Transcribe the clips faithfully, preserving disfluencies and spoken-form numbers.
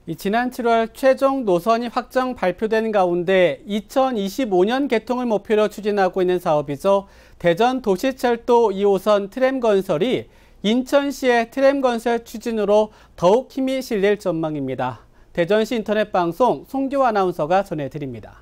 이 지난 칠월 최종 노선이 확정 발표된 가운데 이천이십오 년 개통을 목표로 추진하고 있는 사업이죠. 대전도시철도 이 호선 트램 건설이 인천시의 트램 건설 추진으로 더욱 힘이 실릴 전망입니다. 대전시 인터넷방송 송교 아나운서가 전해드립니다.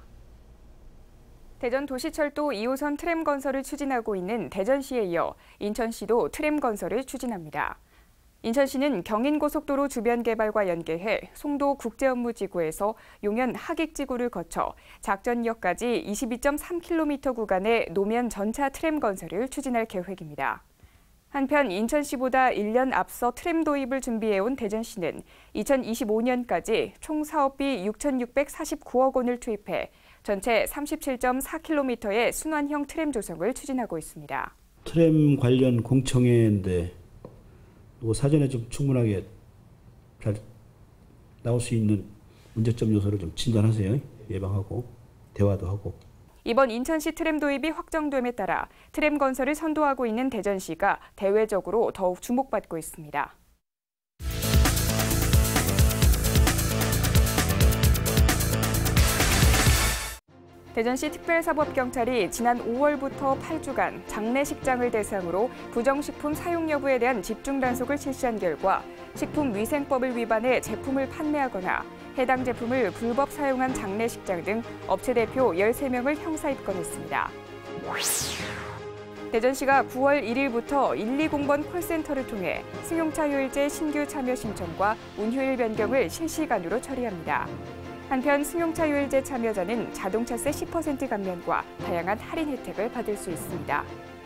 대전도시철도 이 호선 트램 건설을 추진하고 있는 대전시에 이어 인천시도 트램 건설을 추진합니다. 인천시는 경인고속도로 주변 개발과 연계해 송도 국제업무지구에서 용현 하객지구를 거쳐 작전역까지 이십이 점 삼 킬로미터 구간의 노면 전차 트램 건설을 추진할 계획입니다. 한편 인천시보다 일 년 앞서 트램 도입을 준비해온 대전시는 이천이십오 년까지 총 사업비 육천육백사십구억 원을 투입해 전체 삼십칠 점 사 킬로미터의 순환형 트램 조성을 추진하고 있습니다. 트램 관련 공청회인데 사전에 좀 충분하게 잘 나올 수 있는 문제점 요소를 좀 진단하세요. 예방하고 대화도 하고. 이번 인천시 트램 도입이 확정됨에 따라 트램 건설을 선도하고 있는 대전시가 대외적으로 더욱 주목받고 있습니다. 대전시 특별사법경찰이 지난 오월부터 팔 주간 장례식장을 대상으로 부정식품 사용 여부에 대한 집중 단속을 실시한 결과 식품위생법을 위반해 제품을 판매하거나 해당 제품을 불법 사용한 장례식장 등 업체 대표 열세 명을 형사 입건했습니다. 대전시가 구월 일일부터 일이공 번 콜센터를 통해 승용차 휴일제 신규 참여 신청과 운휴일 변경을 실시간으로 처리합니다. 한편 승용차 휴일제 참여자는 자동차세 십 퍼센트 감면과 다양한 할인 혜택을 받을 수 있습니다.